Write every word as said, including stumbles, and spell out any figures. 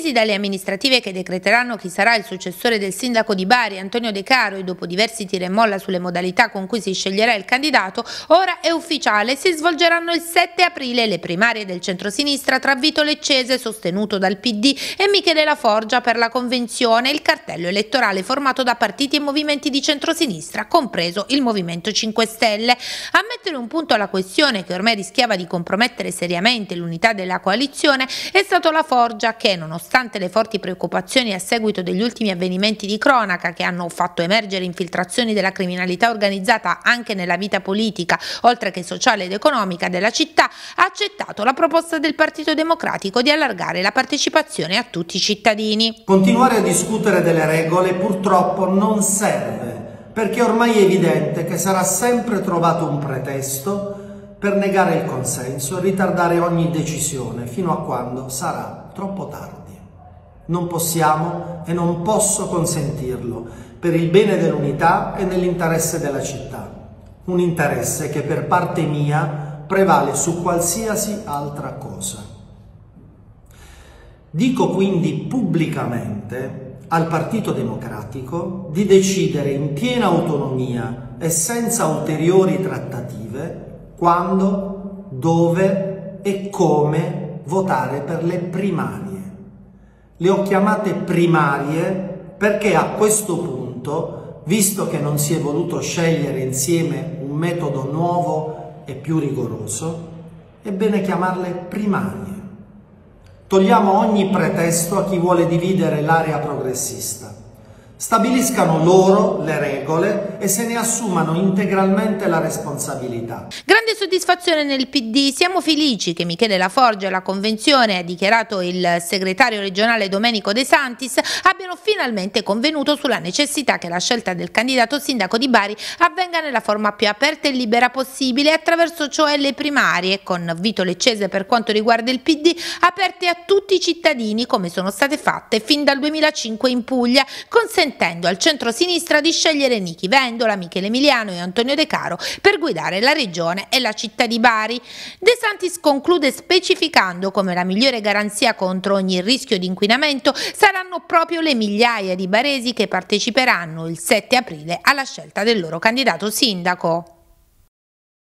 attesi dalle amministrative che decreteranno chi sarà il successore del sindaco di Bari, Antonio De Caro, e dopo diversi tira e molla sulle modalità con cui si sceglierà il candidato, ora è ufficiale: si svolgeranno il sette aprile le primarie del centrosinistra tra Vito Leccese, sostenuto dal P D, e Michele Laforgia per la convenzione, il cartello elettorale formato da partiti e movimenti di centrosinistra, compreso il Movimento cinque Stelle. A mettere un punto alla questione, che ormai rischiava di compromettere seriamente l'unità della coalizione, è stato Laforgia che, nonostante le forti preoccupazioni a seguito degli ultimi avvenimenti di cronaca che hanno fatto emergere infiltrazioni della criminalità organizzata anche nella vita politica, oltre che sociale ed economica della città, ha accettato la proposta del Partito Democratico di allargare la partecipazione a tutti i cittadini. Continuare a discutere delle regole purtroppo non serve, perché ormai è evidente che sarà sempre trovato un pretesto per negare il consenso e ritardare ogni decisione fino a quando sarà troppo tardi. Non possiamo e non posso consentirlo, per il bene dell'unità e nell'interesse della città, un interesse che per parte mia prevale su qualsiasi altra cosa. Dico quindi pubblicamente al Partito Democratico di decidere in piena autonomia e senza ulteriori trattative quando, dove e come votare per le primarie. Le ho chiamate primarie perché a questo punto, visto che non si è voluto scegliere insieme un metodo nuovo e più rigoroso, è bene chiamarle primarie. Togliamo ogni pretesto a chi vuole dividere l'area progressista. Stabiliscano loro le regole e se ne assumano integralmente la responsabilità. Grande soddisfazione nel P D. Siamo felici che Michele Laforgia e la convenzione, ha dichiarato il segretario regionale Domenico De Santis, abbiano finalmente convenuto sulla necessità che la scelta del candidato sindaco di Bari avvenga nella forma più aperta e libera possibile, attraverso cioè le primarie, con Vito Leccese per quanto riguarda il P D aperte a tutti i cittadini, come sono state fatte fin dal duemilacinque in Puglia, consentendo consentendo al centro-sinistra di scegliere Nichi Vendola, Michele Emiliano e Antonio De Caro per guidare la regione e la città di Bari. De Santis conclude specificando come la migliore garanzia contro ogni rischio di inquinamento saranno proprio le migliaia di baresi che parteciperanno il sette aprile alla scelta del loro candidato sindaco.